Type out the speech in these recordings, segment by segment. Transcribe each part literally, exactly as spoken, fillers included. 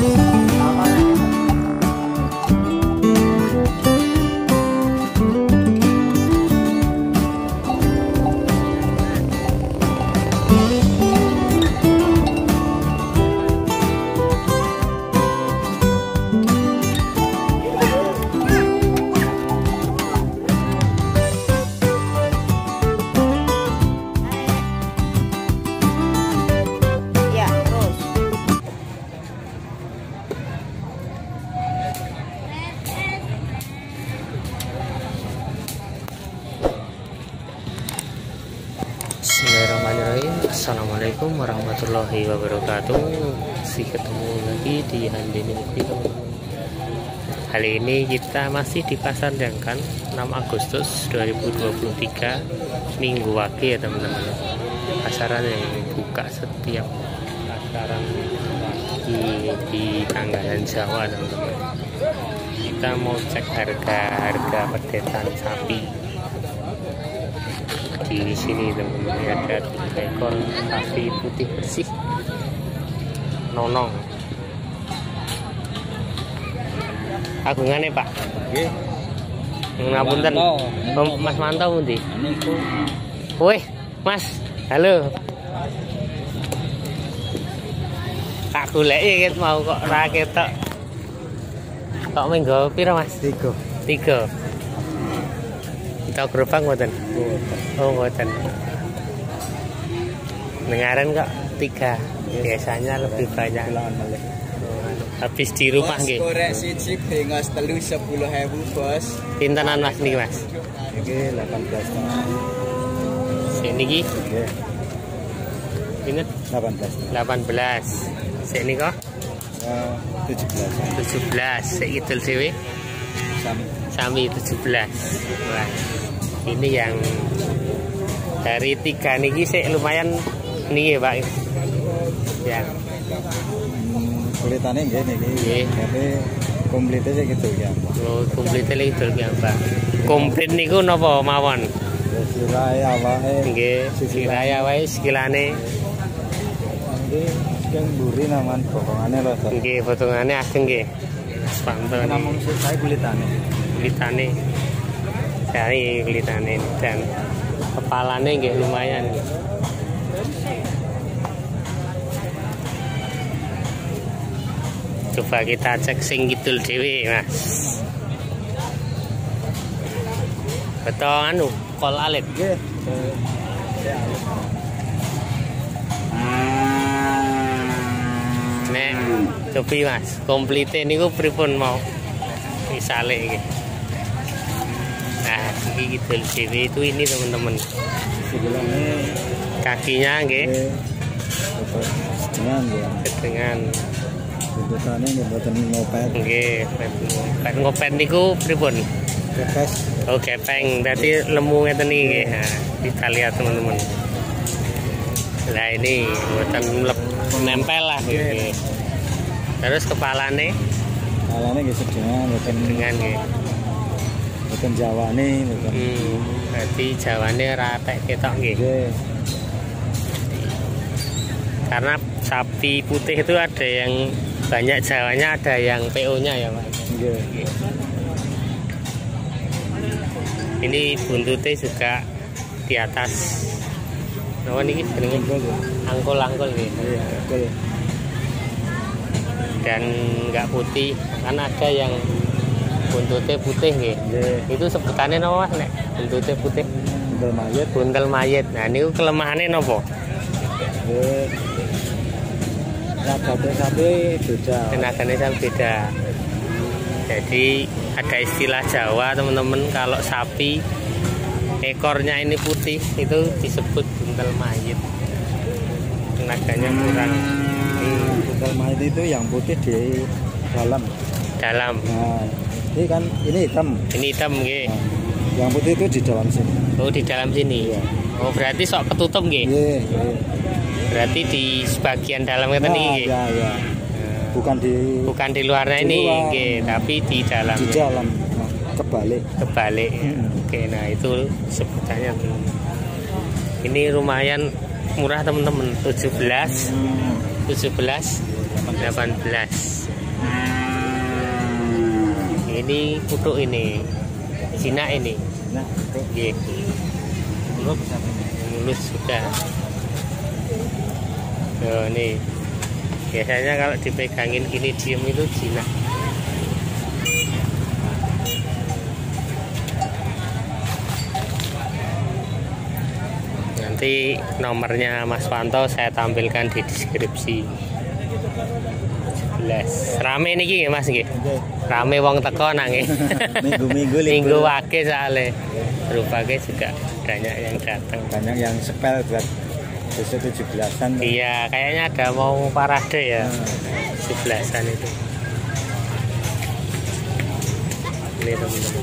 Bismillahirrahmanirrahim. Assalamualaikum warahmatullahi wabarakatuh. Masih ketemu lagi di Handini Mukti, teman-teman. Kali ini kita masih di Pasar Jangkan, enam Agustus dua ribu dua puluh tiga, Minggu Wage ya teman-teman. Pasaran yang buka setiap pasaran di, di Tanggalan Jawa teman-teman. Kita mau cek harga-harga pedetan sapi. Di sini teman-teman ada tiga ekor sapi putih bersih nonong. Agungannya Pak. Nggih. Ngapunten. Mas Mantau pundi? Weh, Mas. Halo. Tak goleki ket mau kok ra ketok. Kok minggu pira Mas? Tiga. Tiga. Kita gerobak mboten? Oh, mboten. Dengaran kok tiga. Biasanya lebih banyak. Habis di rumah nggih. Korek siji bengos telu sepuluh ribu, Bos. Pintenan Mas niki, Mas? Iki delapan belas tahun. Sik niki? Nggih. Pinten? delapan belas. delapan belas. Sik nika? tujuh belas. tujuh belas. Sik kidul dhewe? Sami. Sami tujuh belas. Wah. Ini yang dari tiga niki sik lumayan niki Pak. Ya. Kulitane nggih niki. Nggih. Tapi komplite sik gitu ya. Oh, komplite lagi dol ya, Pak. Komplit niku napa mawon? Sirahe awake. Nggih, sirahe awake sikilane. Nggih, yang mburi naman potongane lho. Nggih, potongane ageng nggih. Pantun. Namung saya kulitane. Kulitane. Cari kulitane dan kepalane nggih lumayan. Coba kita cek sing kidul dhewe, Mas. Betul anu, kol alit. Nggih. Nek cobi Mas, komplite niku pripun mau? Misale iki. Nah, iki kidul dhewe itu ini teman-teman. Sebelumnya Kakinya nggih. dengan ya. Dengan Bentukane nggih mboten ngopet. nggih, ngopet ngopet niku pripun? Kepes. Oh, gepeng. Berarti lemu ngeten iki nggih. Nah, kita lihat teman-teman. Nah, ini mboten nempel lah nggih. Terus kepalane? Kepalane nggih sedengan mboten Dengan nggih. mboten Jawane mboten. Hmm, berarti Jawane ratek ketok nggih. Nggih. Karena sapi putih itu ada yang banyak Jawanya, ada yang P O-nya ya, Pak. Nggih. Ini buntutnya juga di atas. Nah, ini jenenge angkul-angkul nggih. Iya, betul. Dan enggak putih, kan ada yang buntutnya putih nggih. Nggih. Itu sebutannya napa Mas nek buntutnya putih? Buntel mayit. Buntel mayit. Nah, niku kelemahannya napa? Nggih. Ragate sapi beda. Tenaganya sama beda. Jadi ada istilah Jawa teman-teman, kalau sapi ekornya ini putih itu disebut buntel mayit. Tenaganya kurang. Buntel mayit itu yang putih di dalam. Dalam. Nah, ini kan ini hitam. Ini hitam nggih. Nah, yang putih itu di dalam sini. Oh, di dalam sini. Iya. Oh, berarti sok ketutup nggih. Iya, iya. Berarti di sebagian dalam ngeten iki nggih. Iya, iya. Bukan di Bukan di luarnya di ini luar. nggih, tapi di dalam. di dalam. Nah, kebalik. Kebalik. Hmm. Oke, nah itu sebutannya. Ini lumayan murah teman-teman, tujuh belas. Hmm. tujuh belas. delapan delapan belas. Ini kutuk ini. Cina ini. Nah, Nggih. mulus sampai Mulus sudah. Oh, nih. Biasanya kalau dipegangin gini diem itu Cina. Nanti nomornya Mas Wanto saya tampilkan di deskripsi. sebelas. Rame niki nggih Mas nggih. Rame wong teko nang nggih. Minggu-minggu Minggu wake soalnya. Rupanya juga banyak yang datang. banyak yang sepel buat besok tujuh belasan. Iya, kayaknya ada mau parade ya. sebelasan itu. Ini teman-teman.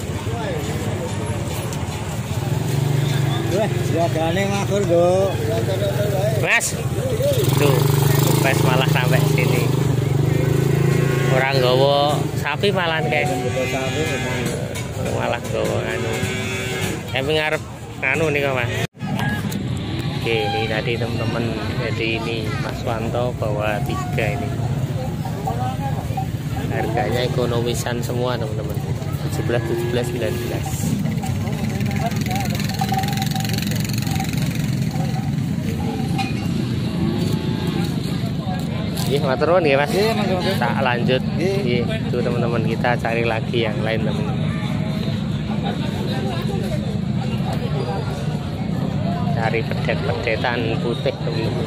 Wah, siagane ngakur, Go. Mas. Tuh, pas malah sampai sini. Orang gowo sapi malah kayak malah gowo anu. Tapi ngarep anu nih kok Mas. Oke, ini tadi teman-teman. Jadi ini Mas Wanto bawa tiga ini. Harganya ekonomisan semua teman-teman. tujuh belas, tujuh belas, sembilan belas. Iya, matur nuwun nggih Mas. Tak lanjut. Iya, itu teman-teman kita cari lagi yang lain teman-teman. Cari pedet-pedetan putih teman-teman.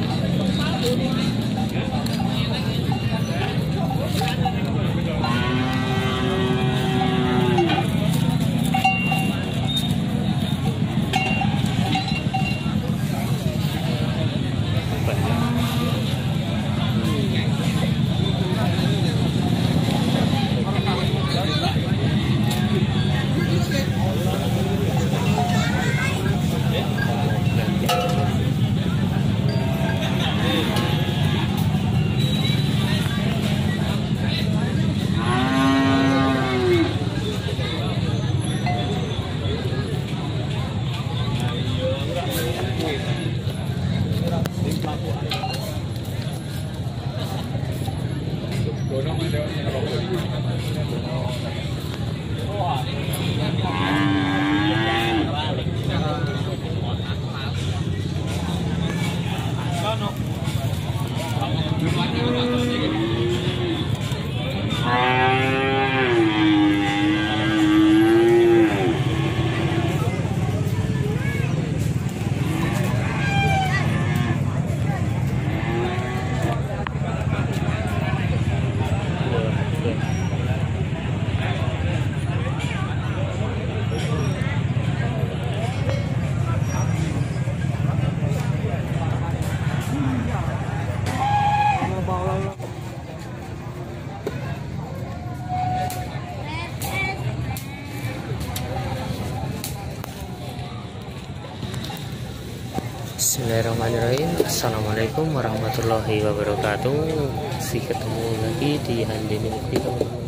Bismillahirrahmanirrahim. Assalamualaikum warahmatullahi wabarakatuh. Masih ketemu lagi di Handini Mukti teman-teman.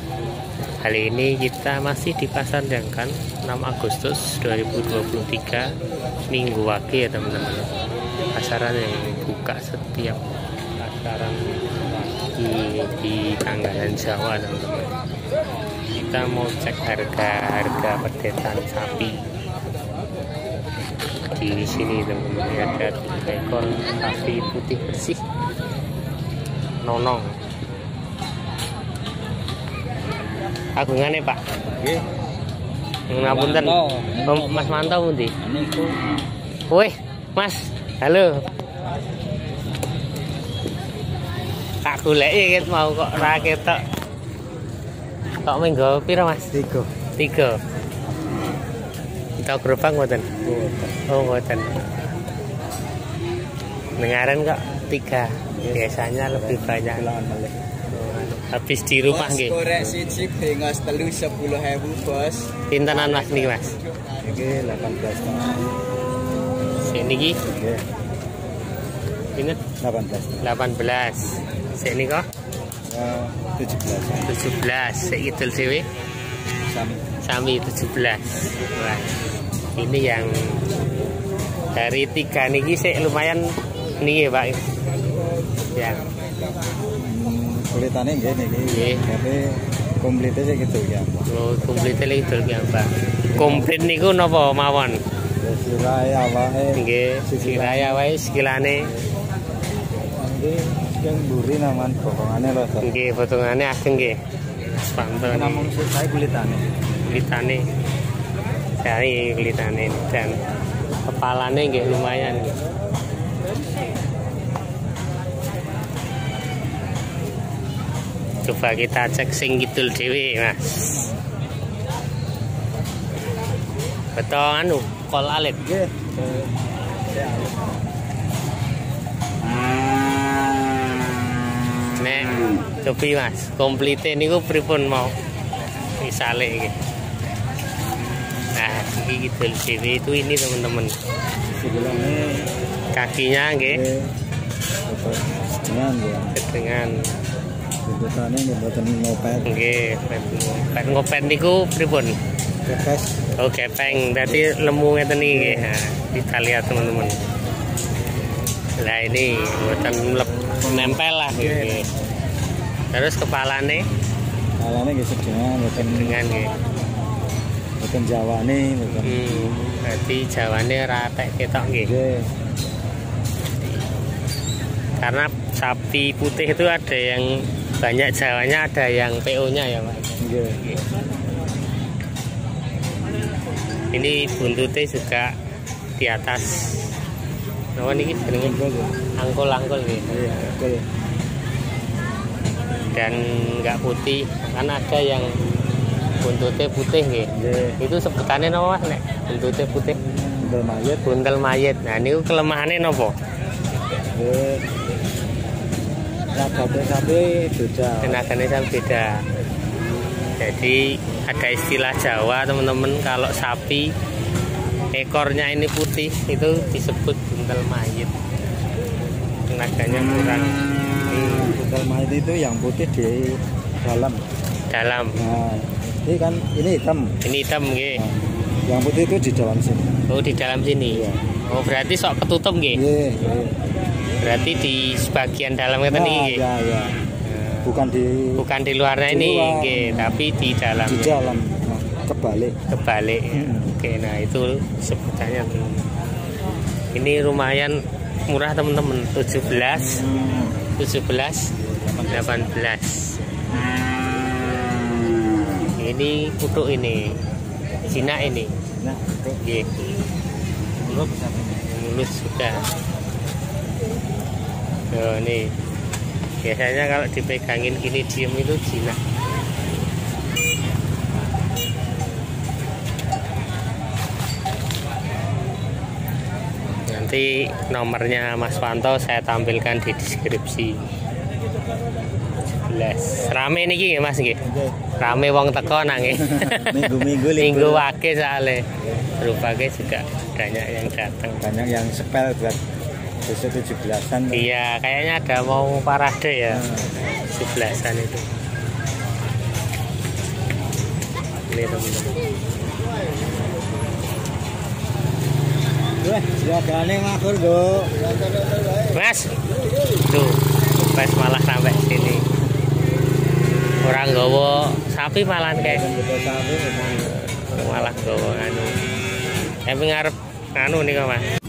Kali ini kita masih di Pasar Jangkan enam Agustus dua ribu dua puluh tiga, Minggu Wage ya teman-teman. Pasaran yang buka setiap pasaran di, di Tanggalan Jawa teman-teman. Kita mau cek harga-harga pedetan sapi. Di sini teman-teman ada tiga ekor sapi putih bersih nonong. Agungane Pak. Nggih. Ngapunten. Oh, Mas Manto pundi? Wih, Mas. Halo. Tak goleki ket mau kok ra ketok. Kok menggo pira Mas? Tiga. Tiga. Kita gerobak mboten? Oh, mboten. Dengaran kok tiga. Biasanya lebih banyak. Habis di rumah nggih. Korek siji bengos telu sepuluh ribu bos. Pintenan Mas niki Mas? Niki delapan belas. Sini iki. Nggih. Pinten? delapan belas. delapan belas. Sini kok? Eh, tujuh belas. tujuh belas. Sik idul dhewe. Sami. Sami tujuh belas. Wah. Ini yang dari tiga niki sik lumayan niki Pak. Ya. Hmm, kulitane nggih niki. Nggih. Tapi komplite sih gitu ya. Oh, komplit iki dol piyambak. Komplit niku napa mawon? Sirahe awake. Nggih, sirahe awake sikilane. Nggih, yang buri naman pokokane lho. Nggih, potongane ageng nggih. Panto Namung saya kulitane. kulitane. Cari kulitane dan kepalane nggih lumayan. Coba kita cek sing kidul dhewe, Mas. Betul anu, kol alit. Nggih. Nek cobi Mas, komplite niku pripun mau? Misale iki. Nah, iki kidul dhewe itu ini teman-teman. Sebelumnya Kakinya nggih dengan ya. dengan Kulitane nggih boten ngopet. nggih ngopet ngopet niku pripun? Kepes. Oh, gepeng. Berarti lemu ngeten iki nggih. Nah, kita lihat teman-teman. Nah, ini buatan nempel lah gitu. Terus kepalane Kalane nggih sedengan boten dengan nggih. boten Jawane boten. Hmm, berarti jawane ratek ketok nggih. Nggih. Karena sapi putih itu ada yang banyak jawanya, ada yang P O-nya ya, Pak. Nggih. Ini buntutnya juga di atas. Nah, ini jenenge angkul-angkul nggih. Iya, betul. Dan nggak putih, kan ada yang buntutnya putih nggih. Nggih. Itu sebutannya napa Mas nek buntutnya putih? Buntel mayit. Buntel mayit. Nah, niku kelemahannya napa? Nggih. Ragate sapi beda. Tenaganya sama beda. Jadi ada istilah Jawa teman-teman, kalau sapi ekornya ini putih itu disebut buntel mayit. Tenaganya kurang. Hmm, buntel mayit itu yang putih di dalam. Dalam. Nah, ini kan ini hitam. Ini hitam nggih. Nah, yang putih itu di dalam sini. Oh, di dalam sini. Iya. Oh, berarti sok ketutup nggih. Nggih, nggih. Berarti di sebagian dalam ngeten Nah, iki nggih. ya, ya. Bukan di Bukan di luarnya Di ini luar. nggih, tapi di dalam. di dalam. Nah, kebalik. Kebalik. Hmm. Oke, nah itu sebutannya teman. Ini lumayan murah teman-teman, tujuh belas, Hmm. tujuh belas, delapan belas. Ini kutuk ini, Cina ini, Nah, itu nggih, dulu bisa ini. mulus sudah. Oh, nih biasanya kalau dipegangin gini diem itu Cina. Nanti nomornya Mas Wanto saya tampilkan di deskripsi. sebelas. Rame niki nggih Mas nggih. Nggih. Rame wong teko nang nggih. Minggu-minggu libur. Minggu wake soalnya. Rupanya juga banyak yang datang. Banyak yang sepel buat besok tujuh belasan. Iya, kayaknya ada mau parade ya. tujuh belasan itu. Ini teman-teman. Wah, siagane ngakur, Go. Mas. Tuh, pas malah sampai sini. Orang gowo sapi malah kayak malah gowo anu. Tapi ngarep anu nih kok Mas.